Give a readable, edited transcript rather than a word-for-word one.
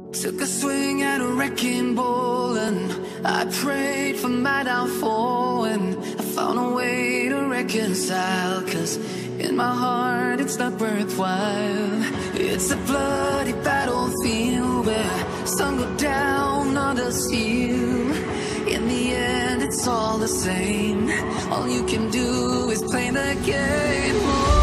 Took a swing at a wrecking ball and I prayed for my downfall, and I found a way to reconcile, 'cause in my heart it's not worthwhile. It's a bloody battlefield where some go down, others heal. In the end it's all the same. All you can do is play the game.